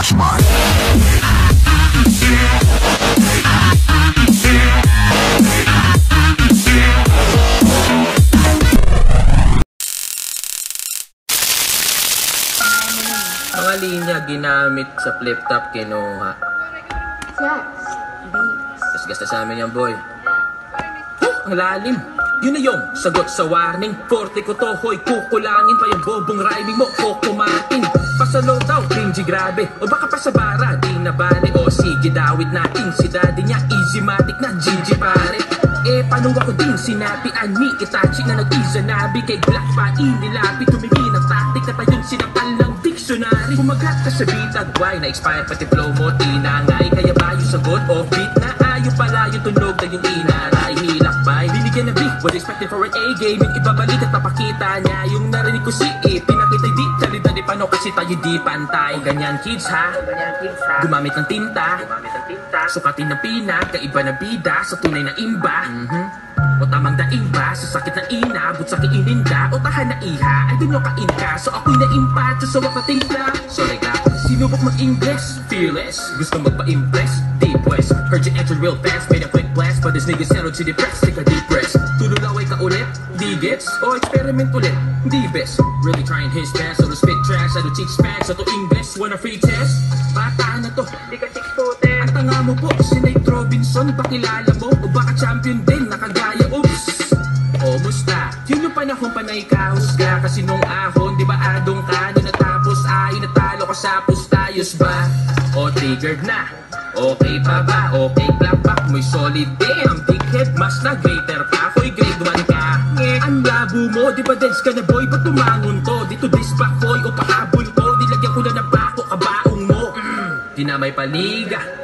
Flashman. Mga linya ginamit sa flip top kinuha. Yes, Tapos gasta sa amin yan, boy. Ang lalim. Yun na yung sagot sa warning. Forte ko to, hoy, kukulangin pa yung bobong rhyming mo, kukumain. Pasalo daw, cringy grabe. O baka pa sa bara, di na bale. O sige, dawit natin. Si daddy niya, easy matic na, Gigi pare. Eh, paano ako din sinapian ni Itachi na nag-izanabi kay Black pa inilapi. Tumingin ang tactic at ayun sinapal ng dictionary. Kumagat ka sa bitag, why na-expire pati flow mo, tinangay. Kaya ba yung sagot, off-beat na ayaw pala yung tunog na yung inaray. Hilakbay, binigyan na beat, was expecting for an A-game. Yung ibabalik at papakita niya yung narinig ko si E. Pinakita di, dali-dali paano kasi tayo di pantay. Ganyan kids ha, gumamit ng tinta, sukatin ng pinag, kaiba na bida sa tunay na imba. O tamang daing ba sa sakit na inabot sa kiininda o tahan na iha ay dun yung kain ka. So ako'y naimpacho sa wak na timpla. So like that, sinubok mag-Ingles, fearless, gusto magpa-impress. Deep West, heard you enter real fast, made a quick blast, but this nigga settled to depress. Take a deep breath, tululaway ka ulit, di gets o experiment ulit, di best. Really trying his best, so to spit trash, I do teach Spanish, so to English, want a free test. Bata na to, di ka 6'10". Ang tanga mo po, si Nate Robinson, pakilala mo, o baka champion din, nakagaya, oops. O musta, yun yung panahon pa na ikahusga, kasi nung ahon, di ba adong ka, nung natapos ay natalo ka sa pustayos ba? O triggered na, okay pa ba? Okay clap back, mo'y solid damn, dickhead, mas na greater pa, ako'y grade 1 ka. Ang labo mo, di ba dance ka na boy, ba't tumangon to? Dito disback boy, o pahabol ko, dilagyan ko na ng bako, kabaong mo. Di na may paliga,